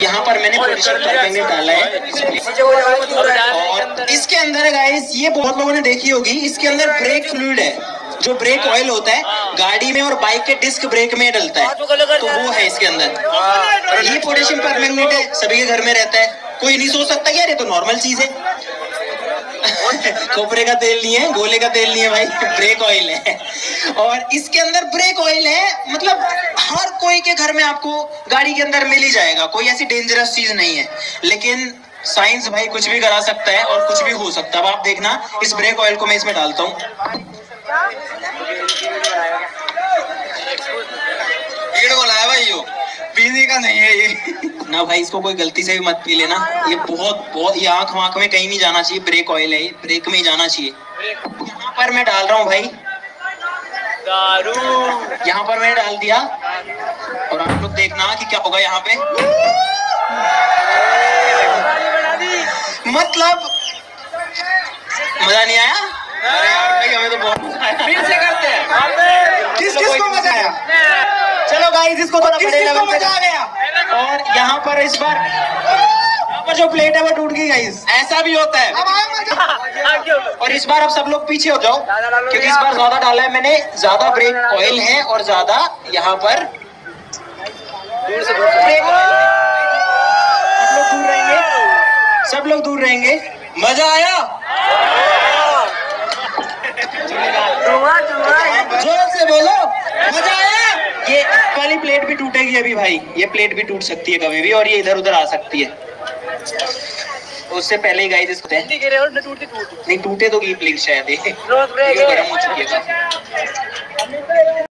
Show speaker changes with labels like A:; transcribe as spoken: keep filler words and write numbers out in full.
A: यहाँ पर मैंने पोटेशियम परमैंगनेट डाला है और इसके अंदर गाइस ये बहुत लोगों ने देखी होगी, इसके अंदर ब्रेक फ्लूइड है, जो ब्रेक ऑयल होता है गाड़ी में और बाइक के डिस्क ब्रेक में डलता है, तो वो है इसके अंदर। ये पोटेशियम परमैंगनेट है, सभी के घर में रहता है, कोई नहीं सोच सकता यार ये तो नॉर्मल चीज है। खोपरे का तेल नहीं है, गोले का तेल नहीं है भाई, ब्रेक ऑयल है। और इसके अंदर ब्रेक ऑयल है, मतलब हर कोई के घर में आपको गाड़ी के अंदर मिल ही जाएगा, कोई ऐसी डेंजरस चीज नहीं है। लेकिन साइंस भाई कुछ भी करा सकता है और कुछ भी हो सकता है। अब आप देखना, इस ब्रेक ऑयल को मैं इसमें डालता हूँ। भाई यो पीने का नहीं है ये ना भाई, इसको कोई गलती से भी मत पी लेना, ये बहुत बहुत ये आंख वाँख में कहीं नहीं जाना चाहिए, ब्रेक ऑयल है ये, ब्रेक में ही जाना चाहिए। यहाँ पर मैं डाल रहा हूँ भाई दारू, यहाँ पर मैंने डाल दिया और आप लोग देखना कि क्या होगा यहाँ पे। मतलब मजा नहीं आया? अरे यार भाई हमें तो बहुत मजा आया। फिर से करते हैं, किस किस को मजा आया? चलो गाइस इसको थोड़ा बड़े लेवल पे आ गया। और यहाँ पर इस बार यहाँ पर जो प्लेट है वो टूट गई गाइस, ऐसा भी होता है। और इस बार अब सब लोग पीछे हो जाओ, क्योंकि इस बार ज्यादा डाला है मैंने, ज्यादा ब्रेक ऑयल है और ज्यादा यहाँ पर दूर से दूर सब लोग दूर रहेंगे, सब लोग दूर रहेंगे। मजा आया? जोर से बोलो मजा आया। ये वाली प्लेट भी टूटेगी अभी भाई, ये प्लेट भी टूट सकती है कभी भी और ये इधर उधर आ सकती है। उससे पहले ही गाइस इसको नहीं टूटे तो ये प्लेट शायद ये गर्म हो चुकी है।